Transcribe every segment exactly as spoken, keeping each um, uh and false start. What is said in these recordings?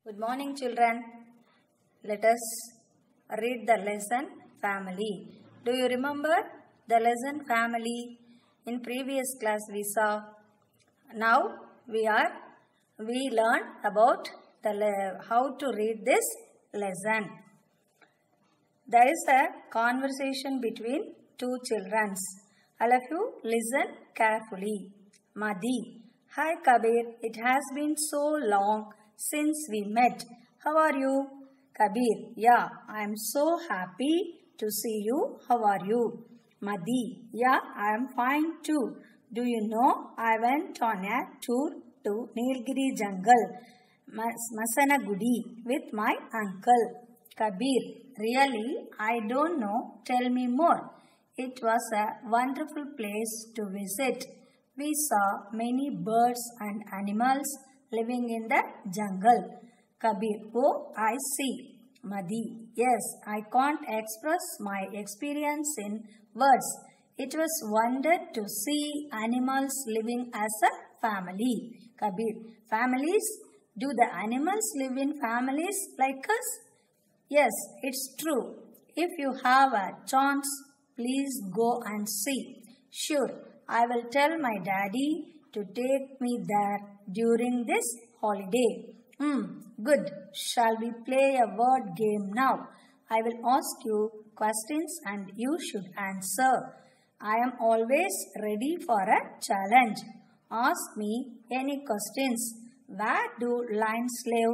Good morning, children. Let us read the lesson family. Do you remember the lesson family? In previous class we saw. Now we are we learn about the how to read this lesson. There is a conversation between two children. All of you listen carefully. Madi: Hi Kabir, it has been so long since we met. How are you? Kabir: Yeah, I am so happy to see you. How are you? Madi: Yeah, I am fine too. Do you know I went on a tour to Nilgiri jungle, Masanagudi, with my uncle. Kabir: Really? I don't know. Tell me more. It was a wonderful place to visit. We saw many birds and animals living in the jungle. Kabir: Oh, I see. Madi: Yes, I can't express my experience in words. It was wonder to see animals living as a family. Kabir: Families? Do the animals live in families like us? Yes, it's true. If you have a chance, please go and see. Sure, I will tell my daddy to take me there during this holiday. Hmm, good. Shall we play a word game now? I will ask you questions and you should answer. I am always ready for a challenge. Ask me any questions. Where do lions live?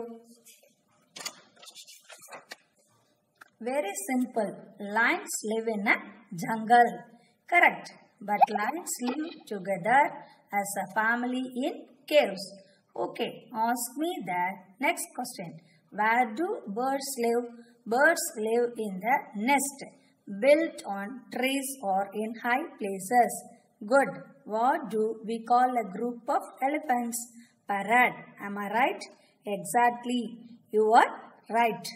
Very simple. Lions live in a jungle. Correct. But lions live together as a family in caves. Okay, ask me the next question. Where do birds live? Birds live in the nest, built on trees or in high places. Good. What do we call a group of elephants? Parrot. Am I right? Exactly. You are right.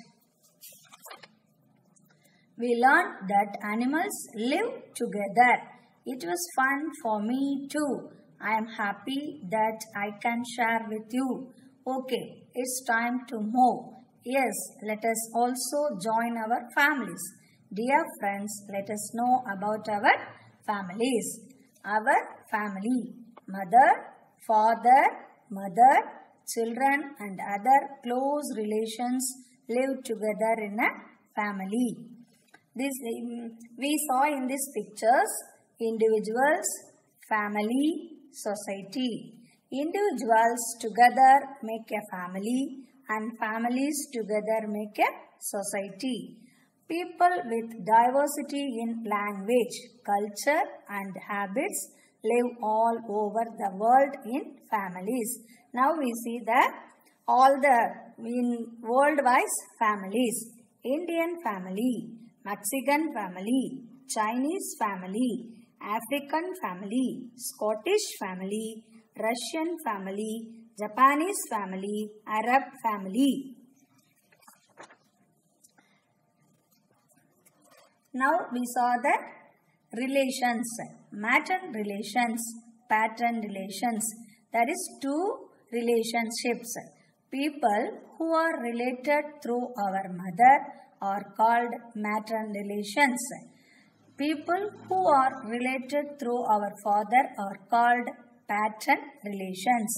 We learned that animals live together. It was fun for me too. I am happy that I can share with you. Okay, it's time to move. Yes, let us also join our families. Dear friends, let us know about our families. Our family: mother, father, mother, children and other close relations live together in a family. This we saw in these pictures: individuals, family, society. Individuals together make a family and families together make a society. People with diversity in language, culture and habits live all over the world in families. Now we see that all the in world-wise families: Indian family, Mexican family, Chinese family, African family, Scottish family, Russian family, Japanese family, Arab family. Now we saw the relations: maternal relations, paternal relations. That is two relationships. People who are related through our mother are called maternal relations. People who are related through our father are called paternal relations.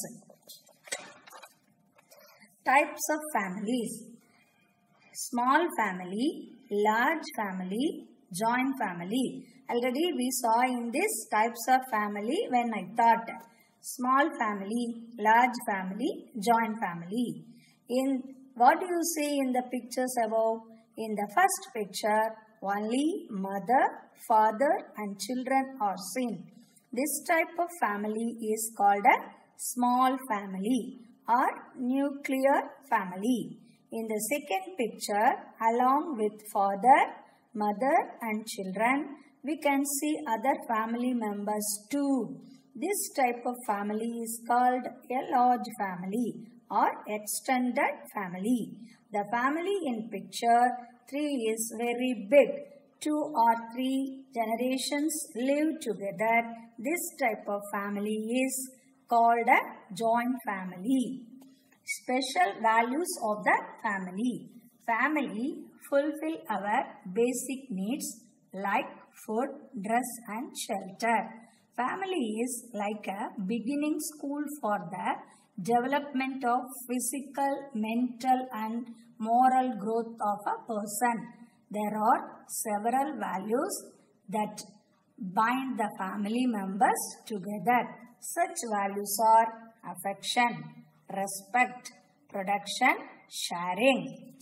Types of families: small family, large family, joint family. Already we saw in this types of family when I taught small family, large family, joint family. In what do you see in the pictures above? In the first picture, only mother, father and children are seen. This type of family is called a small family or nuclear family. In the second picture, along with father, mother and children, we can see other family members too. This type of family is called a large family or extended family. The family in picture three is very big. Two or three generations live together. This type of family is called a joint family. Special values of the family. Family fulfill our basic needs like food, dress and shelter. Family is like a beginning school for the development of physical, mental and moral growth of a person. There are several values that bind the family members together. Such values are affection, respect, protection, sharing.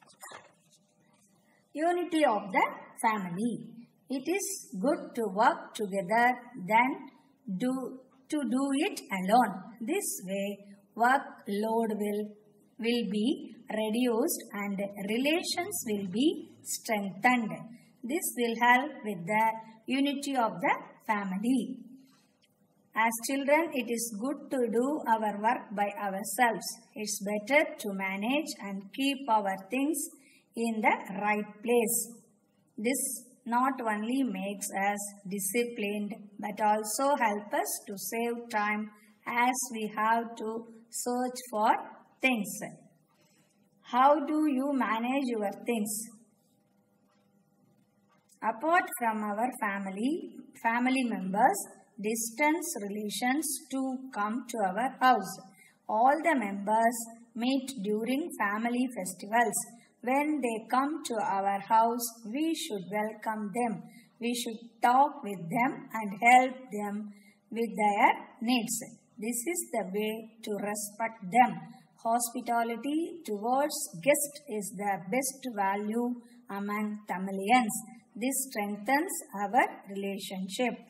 Unity of the family. It is good to work together than do, to do it alone. This way, workload will, will be reduced and relations will be strengthened. This will help with the unity of the family. As children, it is good to do our work by ourselves. It's better to manage and keep our things in the right place. This not only makes us disciplined but also help us to save time as we have to search for things. How do you manage your things? Apart from our family, family members, distance relations too come to our house. All the members meet during family festivals. When they come to our house, we should welcome them. We should talk with them and help them with their needs. This is the way to respect them. Hospitality towards guests is the best value among Tamilians. This strengthens our relationship.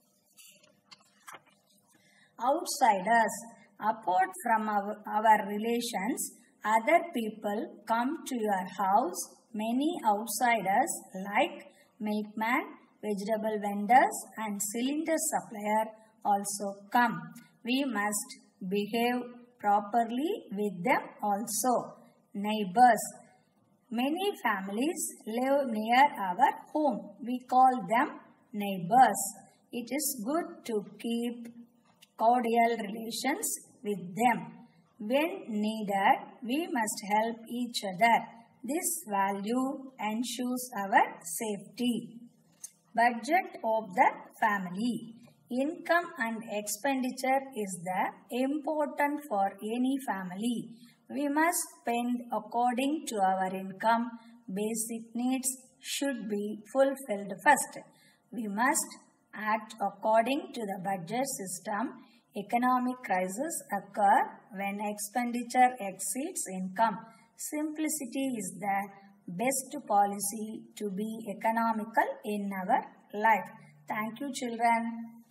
Outsiders. Apart from our, our relations, other people come to your house. Many outsiders like milkman, vegetable vendors and cylinder supplier also come. We must behave properly with them also. Neighbors. Many families live near our home. We call them neighbors. It is good to keep cordial relations with them. When needed, we must help each other. This value ensures our safety. Budget of the family. Income and expenditure is the important for any family. We must spend according to our income. Basic needs should be fulfilled first. We must act according to the budget system. Economic crises occur when expenditure exceeds income. Simplicity is the best policy to be economical in our life. Thank you, children.